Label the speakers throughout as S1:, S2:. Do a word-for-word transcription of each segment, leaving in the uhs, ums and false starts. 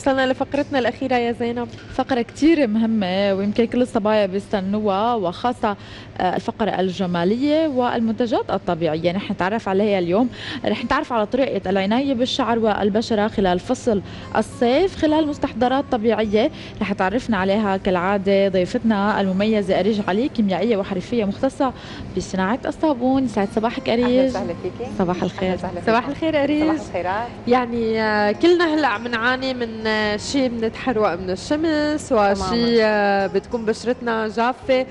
S1: وصلنا لفقرتنا الأخيرة يا زينب.
S2: فقرة كتير مهمة ويمكن كل الصبايا بيستنوها، وخاصة الفقرة الجمالية والمنتجات الطبيعية. نحن نتعرف عليها اليوم، رح نتعرف على طريقة العناية بالشعر والبشرة خلال فصل الصيف خلال مستحضرات طبيعية. رح تعرفنا عليها كالعادة ضيفتنا المميزة أريج علي، كيميائية وحرفية مختصة بصناعة الصابون. يسعد صباحك أريج.
S3: أهلا وسهلا فيكي.
S2: صباح الخير.
S1: صباح الخير أريج.
S3: صباح الخيرات.
S1: يعني كلنا هلا عم نعاني من شيء بنتحروق من الشمس، وشيء بتكون بشرتنا جافة،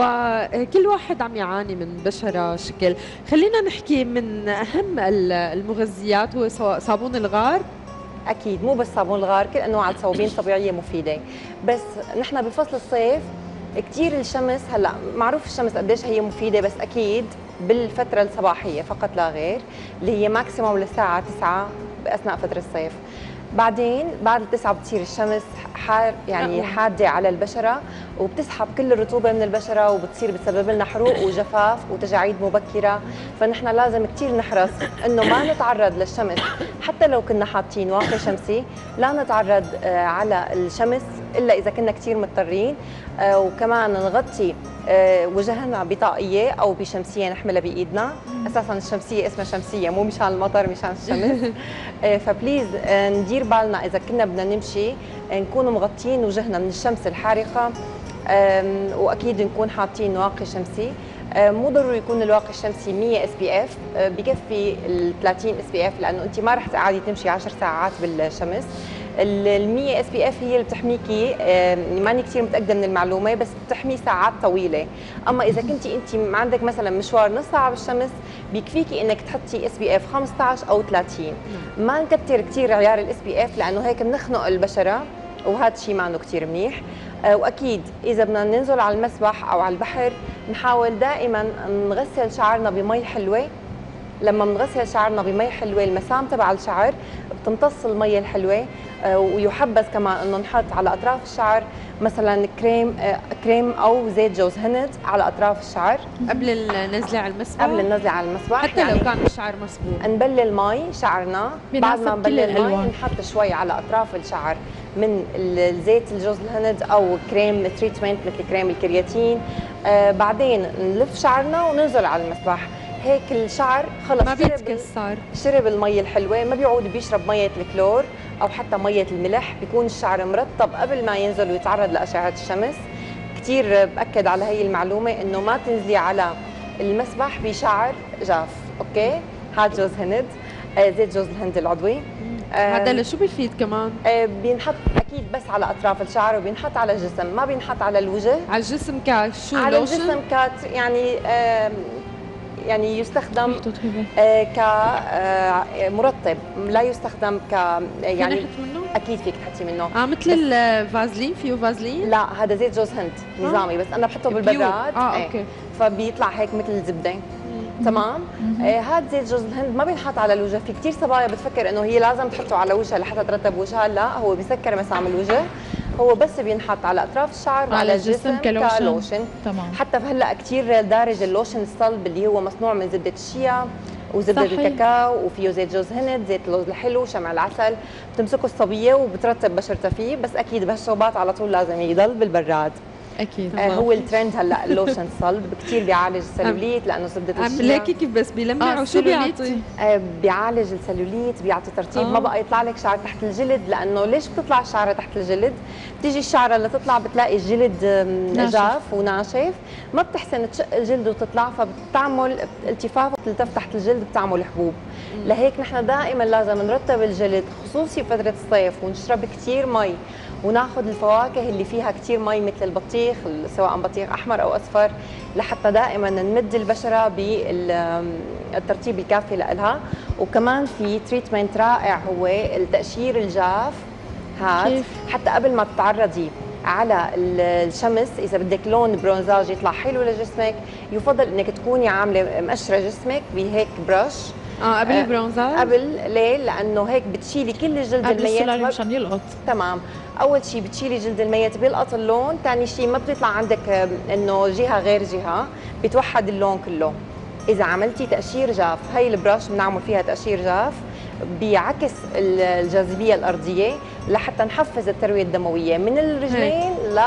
S1: وكل واحد عم يعاني من بشرة شكل. خلينا نحكي من أهم المغذيات هو صابون الغار.
S3: أكيد مو بس صابون الغار، كل أنواع الصوابين طبيعية مفيدة، بس نحن بفصل الصيف كثير الشمس. هلا معروف الشمس قديش هي مفيدة، بس أكيد بالفترة الصباحية فقط لا غير، اللي هي ماكسيموم للساعة تسعة بأثناء فترة الصيف. بعدين بعد التسعة بتصير الشمس حار، يعني حادة على البشرة، وبتسحب كل الرطوبة من البشرة، وبتصير بتسبب لنا حروق وجفاف وتجاعيد مبكرة. فنحن لازم كثير نحرص انه ما نتعرض للشمس، حتى لو كنا حاطين واقي شمسي لا نتعرض على الشمس الا اذا كنا كثير مضطرين. وكمان نغطي وجهنا بطاقية او بشمسية نحملها بايدنا. اساسا الشمسية اسمها شمسية مو مشان المطر، مشان الشمس. فبليز ندير بالنا اذا كنا بدنا نمشي نكون مغطيين وجهنا من الشمس الحارقة، واكيد نكون حاطين واقي شمسي. مو ضروري يكون الواقي الشمسي مية اس بي اف، بكفي ال ثلاثين اس بي اف، لانه انت ما رح تقعدي تمشي عشر ساعات بالشمس. ال مية اس بي اف هي اللي بتحميكي، ماني كثير متاكده من المعلومه، بس بتحمي ساعات طويله. اما اذا كنتي انت عندك مثلا مشوار نص ساعه بالشمس، بيكفيكي انك تحطي اس بي اف خمسة عشر او ثلاثين. ما نكتر كثير عيار الاس بي اف، لانه هيك بنخنق البشره، وهذا الشيء ما انه كثير منيح. واكيد اذا بدنا ننزل على المسبح او على البحر، نحاول دائما نغسل شعرنا بمي حلوه. لما بنغسل شعرنا بمي حلوه، المسام تبع الشعر بتمتص المي الحلوه. ويحبذ كمان انه نحط على اطراف الشعر مثلا كريم كريم او زيت جوز هند على اطراف الشعر
S1: قبل النزله على المسبح.
S3: قبل النزله على المسبح،
S1: حتى يعني لو كان الشعر مسبوق
S3: نبلل مي شعرنا. بعد ما نبلل المي نحط شوي على اطراف الشعر من الزيت الجوز الهند او كريم تريتمنت مثل كريم الكرياتين. آه بعدين نلف شعرنا وننزل على المسبح. هيك الشعر خلص
S1: ما بيتكسر،
S3: شرب المي الحلوه، ما بيعود بيشرب ميه الكلور او حتى ميه الملح. بيكون الشعر مرطب قبل ما ينزل ويتعرض لاشعه الشمس. كثير باكد على هي المعلومه، انه ما تنزلي على المسبح بشعر جاف. اوكي، هذا جوز هند، آه زيت جوز الهند العضوي.
S1: هذا اللي شو بيفيد كمان؟
S3: آه بينحط اكيد بس على اطراف الشعر، وبينحط على الجسم، ما بينحط على الوجه.
S1: على الجسم كشو؟
S3: على لوشن؟ الجسم كات يعني آه يعني يستخدم آه كمرطب، لا يستخدم ك يعني
S1: منه؟
S3: اكيد فيك تحطي منه.
S1: اه مثل الفازلين. فيه فازلين؟
S3: لا هذا زيت جوز هند نظامي، بس انا بحطه بالبراد.
S1: اه اوكي. ايه.
S3: فبيطلع هيك مثل الزبده. تمام. آه هذا زيت جوز الهند ما بينحط على الوجه. في كثير صبايا بتفكر انه هي لازم تحطه على وجهها لحتى ترطب وجهها. لا، هو بيسكر مسام الوجه، هو بس بينحط على اطراف الشعر وعلى الجسم كلوشن. كلوشن.
S2: تمام.
S3: حتى هلا كثير دارج اللوشن الصلب اللي هو مصنوع من زبده الشيا وزبده الكاكاو، وفيه زيت جوز هند، زيت اللوز الحلو، شمع العسل. بتمسكه الصبيه وبترطب بشرتها فيه، بس اكيد بهالشوبات على طول لازم يضل بالبراد.
S2: اكيد.
S3: آه هو الترند هلا اللوشن الصلب، كثير بيعالج السلوليت لانه زبده الشيا.
S1: ليكي كيف بس بيلمع. وشو بيعطي؟
S3: آه بيعالج السلوليت، بيعطي ترطيب. آه. ما بقى يطلع لك شعر تحت الجلد، لانه ليش بتطلع الشعره تحت الجلد؟ بتيجي الشعره اللي تطلع بتلاقي الجلد جاف وناشف، ما بتحسن تشق الجلد وتطلع، فبتعمل التفاف وتلتف تحت الجلد، بتعمل حبوب. مم. لهيك نحن دائما لازم نرطب الجلد، خصوصي فتره الصيف، ونشرب كثير مي، وناخذ الفواكه اللي فيها كثير مي مثل البطيخ، سواء بطيخ احمر او اصفر، لحتى دائما نمد البشره بالترطيب الكافي لها. وكمان في تريتمنت رائع هو التقشير الجاف. هاد حتى قبل ما تتعرضي على الشمس، اذا بدك لون برونزاج يطلع حلو لجسمك، يفضل انك تكوني عامله مقشره جسمك بهيك برش.
S1: اه قبل البرونزاج؟
S3: قبل. ليه؟ لانه هيك بتشيلي كل الجلد الميت
S2: مشان يلقط.
S3: تمام. اول شيء بتشيلي جلد الميت بيلقط اللون، ثاني شيء ما بتطلع عندك انه جهه غير جهه، بيتوحد اللون كله. اذا عملتي تقشير جاف، هي البراش بنعمل فيها تقشير جاف، بيعكس الجاذبيه الارضيه، لحتى نحفز الترويه الدمويه من الرجلين ل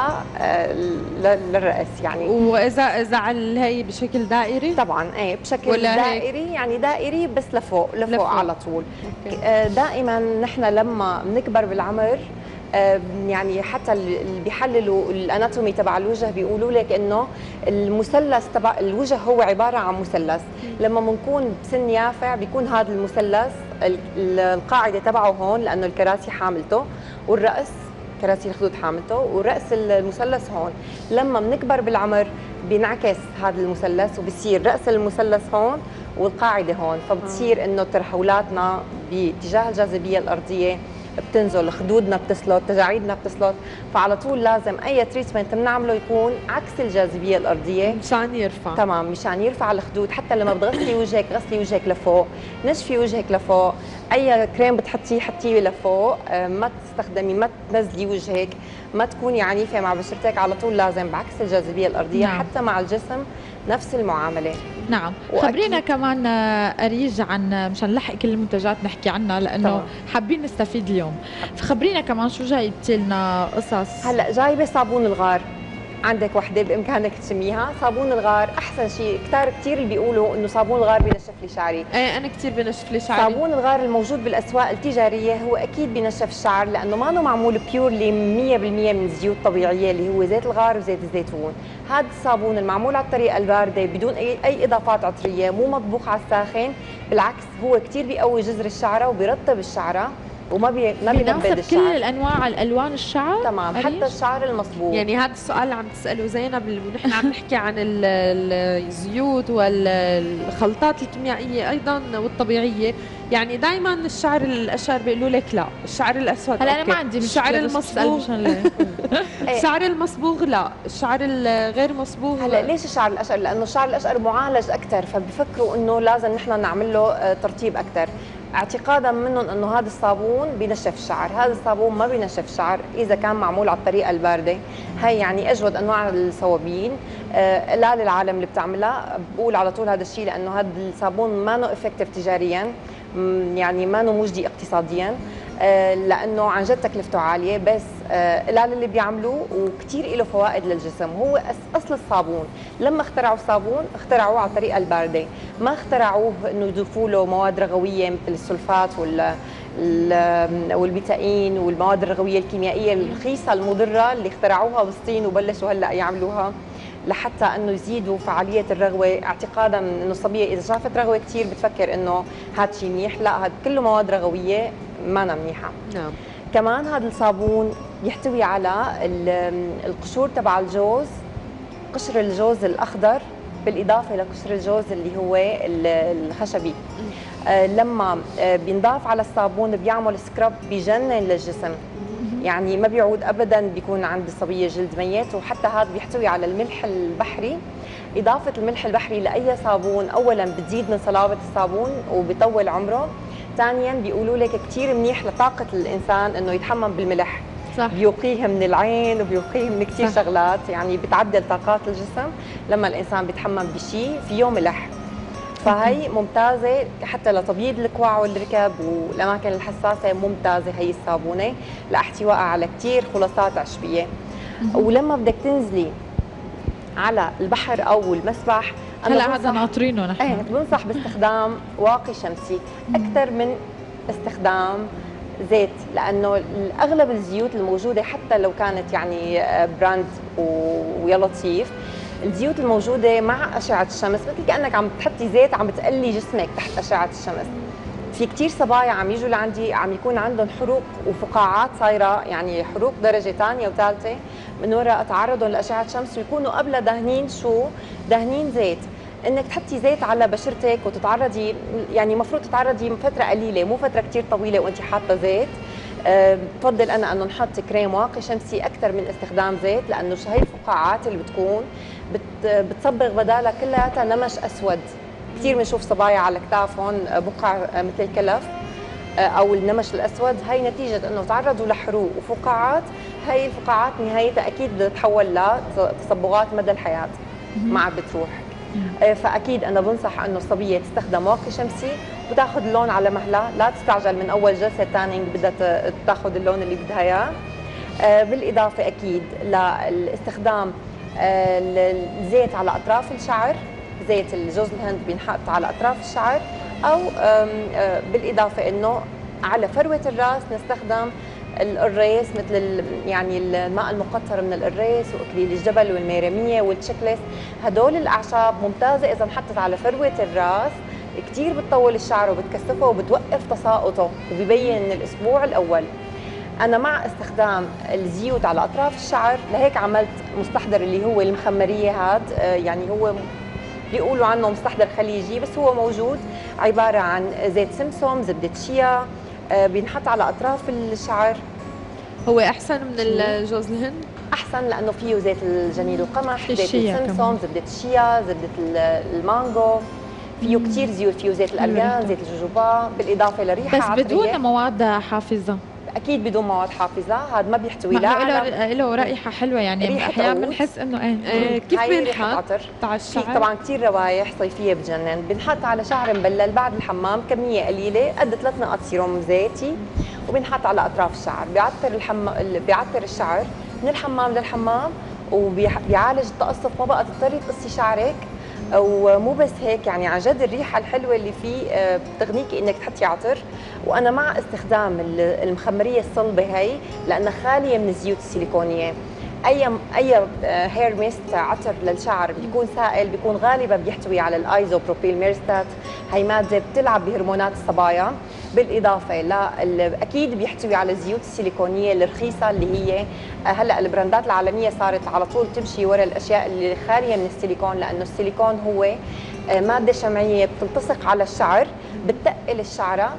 S3: للراس يعني.
S1: واذا اذا على هي بشكل دائري
S3: طبعا ايه بشكل دائري يعني دائري بس لفوق لفوق, لفوق. على طول. أوكي. دائما نحن لما بنكبر بالعمر يعني حتى اللي بيحللوا الاناتومي تبع الوجه بيقولوا لك انه المثلث تبع الوجه هو عباره عن مثلث. لما بنكون بسن يافع بيكون هذا المثلث القاعده تبعه هون لانه الكراسي حاملته، والراس كراسي الخدود حاملته، والراس المثلث هون. لما بنكبر بالعمر بينعكس هذا المثلث وبصير راس المثلث هون والقاعده هون، فبتصير انه ترهلاتنا باتجاه الجاذبيه الارضيه بتنزل، خدودنا بتسلط، تجاعيدنا بتسلط، فعلى طول لازم اي تريتمنت بنعمله يكون عكس الجاذبيه الارضيه
S1: مشان يرفع.
S3: تمام، مشان يرفع الخدود. حتى لما بتغسلي وجهك غسلي وجهك لفوق، نشفي وجهك لفوق، اي كريم بتحطيه حطيه لفوق، ما تستخدمي ما تنزلي وجهك، ما تكوني عنيفه مع بشرتك، على طول لازم بعكس الجاذبيه الارضيه. نعم. حتى مع الجسم نفس المعامله.
S2: نعم. خبرينا كمان أريج عن مشان نلحق كل المنتجات نحكي عنها لانه طبعا حابين نستفيد اليوم. فخبرينا كمان شو جايبتي لنا قصص.
S3: هلا جايبه صابون الغار، عندك وحده بامكانك تشميها. صابون الغار احسن شيء، كثار كثير اللي بيقولوا انه صابون الغار بينشف لي شعري.
S1: ايه انا كثير بنشف لي شعري.
S3: صابون الغار الموجود بالاسواق التجاريه هو اكيد بينشف الشعر لانه ما له معمول بيورلي مية بالمية من الزيوت الطبيعيه اللي هو زيت الغار وزيت الزيتون. هذا الصابون المعمول على الطريقه البارده بدون اي اي اضافات عطريه، مو مطبوخ على الساخن، بالعكس هو كثير بيقوي جذر الشعره وبيرطب الشعره وما بي ما بينبد الشعر.
S2: كل الانواع الالوان الشعر
S3: تمام أريش. حتى الشعر المصبوغ.
S1: يعني هذا السؤال اللي عم تساله زينب ونحن عم نحكي عن الزيوت والخلطات الكيميائيه ايضا والطبيعيه، يعني دائما الشعر الاشقر بيقولوا لك لا، الشعر الاسود
S2: هلا انا ما عندي
S1: الشعر المصبوغ الشعر المصبوغ لا، الشعر الغير مصبوغ.
S3: هلا ليش الشعر الاشقر؟ لانه الشعر الاشقر معالج اكثر، فبفكروا انه لازم نحن نعمل له ترطيب اكثر، اعتقادا منهم انه هذا الصابون بينشف الشعر. هذا الصابون ما بينشف الشعر اذا كان معمول على الطريقه البارده. هي يعني اجود انواع الصوابين آه لا للعالم اللي بتعملها، بقول على طول هذا الشيء لانه هذا الصابون ما نو افكتيف تجاريا، يعني ما نو مجدي اقتصاديا، آه لانه عن جد تكلفته عاليه، بس آه لا اللي بيعملوه وكثير له فوائد للجسم. هو اصل الصابون لما اخترعوا الصابون اخترعوه على الطريقه البارده، ما اخترعوه انه يضيفوا له مواد رغويه مثل السلفات وال والبيتاين والمواد الرغويه الكيميائيه الرخيصه المضره اللي اخترعوها بالصين وبلشوا هلا يعملوها لحتى انه يزيدوا فعاليه الرغوه، اعتقادا انه الصبيه اذا شافت رغوه كثير بتفكر انه هذا شيء منيح. لا، هذا كله مواد رغويه ما منيحه.
S1: نعم.
S3: كمان هذا الصابون يحتوي على القشور تبع الجوز، قشر الجوز الاخضر بالاضافه لقشر الجوز اللي هو الخشبي. آه لما آه بينضاف على الصابون بيعمل سكراب بيجنن للجسم، يعني ما بيعود ابدا بيكون عند الصبيه جلد ميت. وحتى هذا بيحتوي على الملح البحري. اضافه الملح البحري لاي صابون اولا بتزيد من صلابه الصابون وبيطول عمره، ثانيا بيقولوا لك كثير منيح لطاقه الانسان انه يتحمم بالملح. صح. بيوقيه من العين وبيوقيه من كثير شغلات، يعني بتعدل طاقات الجسم لما الانسان بيتحمم بشيء فيه ملح. فهي ممتازه حتى لتبييض الكوع والركب والاماكن الحساسه، ممتازه هي الصابونه لاحتوائها على كثير خلاصات عشبيه. ولما بدك تنزلي على البحر او المسبح
S2: هلا هذا ناطرينه نحن،
S3: ايه بنصح باستخدام واقي شمسي اكثر من استخدام زيت، لانه اغلب الزيوت الموجوده حتى لو كانت يعني براند ويا لطيف، الزيوت الموجوده مع اشعه الشمس مثل كانك عم تحطي زيت عم بتقلي جسمك تحت اشعه الشمس. في كثير صبايا عم يجوا لعندي عم يكون عندهم حروق وفقاعات صايره، يعني حروق درجه ثانيه وثالثه من وراء تعرضهم لاشعه الشمس، ويكونوا قبل دهنين شو؟ دهنين زيت. انك تحطي زيت على بشرتك وتتعرضي، يعني المفروض تتعرضي فتره قليله مو فتره كثير طويله وانت حاطه زيت. أه بفضل انا انه نحط كريم واقي شمسي اكثر من استخدام زيت، لانه هي الفقاعات اللي بتكون بت بتصبغ بدالها كلياتها نمش اسود. كثير بنشوف صبايا على كتافهم بقع مثل الكلف او النمش الاسود، هي نتيجه انه تعرضوا لحروق وفقاعات. هي الفقاعات نهايتها اكيد بتتحول لتصبغات مدى الحياه ما عاد بتروح. فاكيد انا بنصح انه الصبيه تستخدم واقي شمسي وتاخذ اللون على مهلها، لا تستعجل من اول جلسه تانينج بدها تاخذ اللون اللي بدها اياه. بالاضافه اكيد للاستخدام الزيت على اطراف الشعر، زيت الجوز الهند بينحط على اطراف الشعر، او بالاضافه انه على فروه الراس نستخدم القريس مثل يعني الماء المقطر من القريس واكليل الجبل والميرميه والتشيكلس. هدول الاعشاب ممتازه اذا انحطت على فروه الراس، كثير بتطول الشعر وبتكثفه وبتوقف تساقطه وبيبين الاسبوع الاول. انا مع استخدام الزيوت على اطراف الشعر، لهيك عملت مستحضر اللي هو المخمريه هاد، يعني هو بيقولوا عنه مستحضر خليجي بس هو موجود، عباره عن زيت سمسم، زبده شيا، بينحط على اطراف الشعر.
S1: هو احسن من الجوز الهند؟
S3: احسن لانه فيه زيت الجنين القمح، زيت السمسم، زبده الشيا، زبده المانجو، فيه كثير زيوت، فيه زيت الارجان، زيت الجوجوبا، بالاضافه لريحه
S2: بس
S3: عطريه.
S2: بس بدون مواد حافظه.
S3: اكيد بدون مواد حافظه، هذا ما بيحتوي لا
S2: على له رائحه حلوه، يعني احيانا بنحس انه ايه,
S1: إيه كيف بنحط على
S3: الشعر؟ طبعا كثير روايح صيفيه بتجنن. بنحط على شعر مبلل بعد الحمام كميه قليله قد ثلاث نقط سيروم زيتي، وبنحط على اطراف الشعر، بيعطر الحم... بيعطر الشعر من الحمام للحمام، وبيعالج التقصف، ما بقى تضطري تقصي شعرك. ومو بس هيك، يعني عن جد الريحه الحلوه اللي فيه بتغنيكي انك تحطي عطر. وانا مع استخدام المخمريه الصلبه هي لانها خاليه من الزيوت السيليكونيه. اي اي هير ميست عطر للشعر بيكون سائل، بيكون غالبا بيحتوي على الايزوبروبيل ميرستات، هي ماده بتلعب بهرمونات الصبايا. بالاضافه لا اكيد بيحتوي على الزيوت السيليكونيه الرخيصه اللي هي هلا البراندات العالميه صارت على طول تمشي ورا الاشياء اللي خاليه من السيليكون، لانه السيليكون هو ماده شمعيه بتلتصق على الشعر، بتقل الشعره.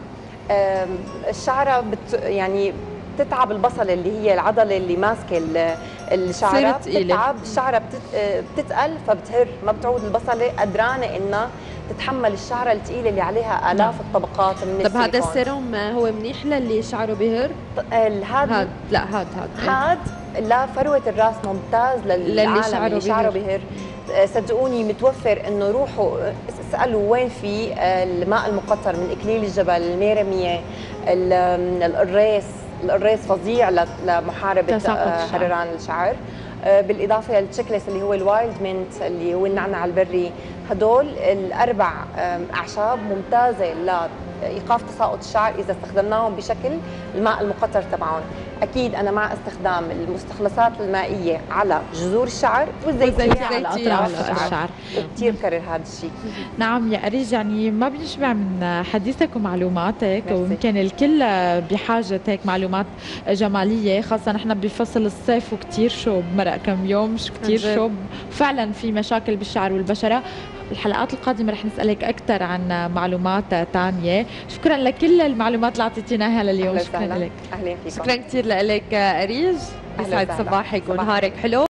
S3: الشعره بت يعني بتتعب البصله اللي هي العضله اللي ماسكه الشعره، بتتعب الشعره بتتقل فبتهر، ما بتعود البصله قدرانه انها تتحمل الشعره الثقيله اللي عليها الاف الطبقات من السيليكون.
S1: طب هذا السيروم هو منيح للي شعره بهر؟
S3: هذا
S1: لا هاد هاد
S3: هاد لا فروه الراس ممتاز للعالم اللي شعره بهر. صدقوني متوفر، انه روحوا اسالوا وين في الماء المقطر من اكليل الجبل، الميرميه، القريس. القريس فظيع لمحاربه هرران الشعر. بالاضافه للتشيكلس اللي هو الوايلد مينت اللي هو النعناع البري. هدول الاربع اعشاب ممتازه لايقاف تساقط الشعر اذا استخدمناهم بشكل الماء المقطر تبعهم. اكيد انا مع استخدام المستخلصات المائيه على جذور الشعر والزيتيه على اطراف الشعر. كثير كرر هذا الشيء.
S2: نعم يا أريج، يعني ما بنشبع من حديثك ومعلوماتك، ويمكن الكل بحاجه هيك معلومات جماليه، خاصه نحن بفصل الصيف وكثير شوب، مرق كم يوم كثير شوب، فعلا في مشاكل بالشعر والبشره. الحلقات القادمة رح نسألك أكثر عن معلومات تانية. شكرا لكل المعلومات اللي أعطيتيناها لليوم.
S3: شكرا لك.
S1: أهلا فيكم. شكرا كثير لك أريج، يسعد صباحك ونهارك حلو.